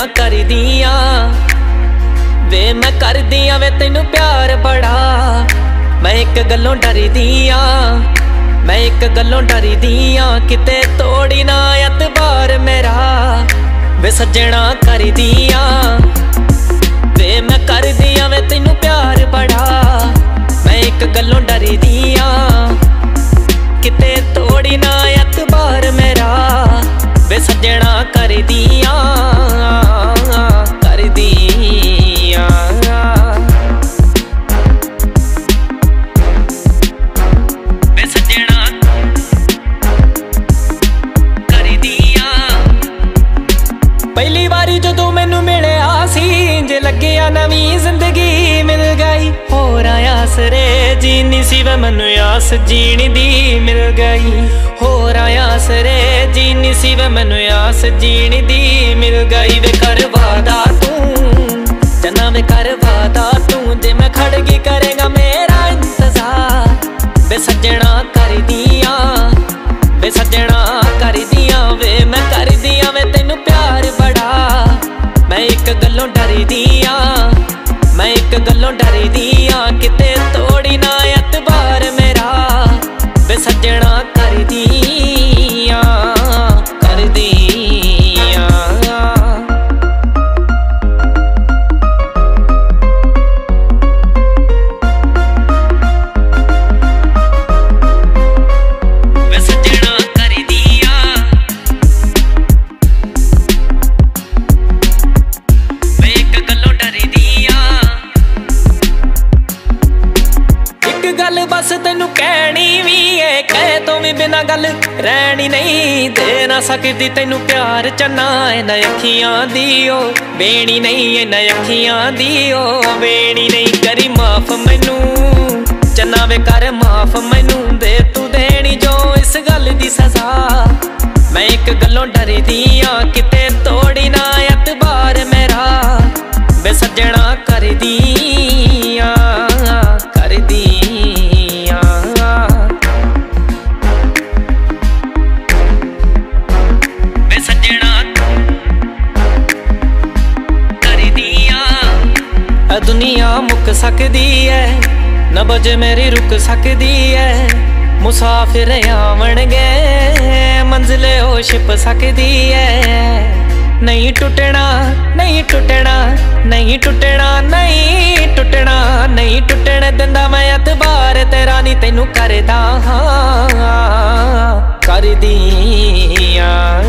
करदियां वे मैं करदियां वे तैनू प्यार बड़ा। मैं एक गल्लों डरदियां मैं एक गल्लों डरदियां किते तोड़ी ना एतबार मेरा वे सजना करदियां वे मैं करदियां वे तैनू प्यार बड़ा। मैं एक गल्लों डरदियां किते तोड़ी ना एतबार मेरा वे सजना करदियां करदियां। वे सजना करदियां। पहली बारी जदों मैनू मिलिया सी जे लग्गिया नवीं जिंदगी मिल गई। होर आस रे जीनी सी वे मैनू आस जीनी दी मिल गई। होर आस रे जीनी सी वे मैनू आस जीनी दी मिल गई। वे कर वादा तू चन्ना वे कर वादा तू जे मैं खड़गी करेगा मेरा इंतजार वे सजना करदियां वे सजना करदियां वे मैं करदियां वे तैनू प्यार बड़ा। मैं एक गल्लों डरदियां मैं एक गल्लों डरदियां किते तोड़ी ना एतबार मेरा वे सजना करदियां करदियां। वे सजना करदियां वे एक गल्लों डरदियां। एक गल बस तैनू कहनी भी है कह तो भी बिना गल रहनी नहीं। दे ना सकदी तैनू प्यार चन्ना इन्हां अखियां दी ओ बेणी नहीं इन्हां अखियां दी ओ बेणी नहीं। करी माफ मैनू चन्ना वे कर माफ मैनू दे तू देनी जो इस गल दी सजा। मैं एक गल्लों डरदियां किते तोड़ी ना एतबार मेरा वे सजना करदियां करदियां। वे सजना करदियां। दुनिया मुक सकदी है न बजे मेरी रुक सकदी है। मुसाफिर आवणगे मंजिले ओ छिप सकदी है। नहीं टुटना नहीं टुटना नहीं टुटना नहीं टुटना नहीं टुटने दिंदा मैं एतबार तेरा नी तैनू करदा हाँ करदियां।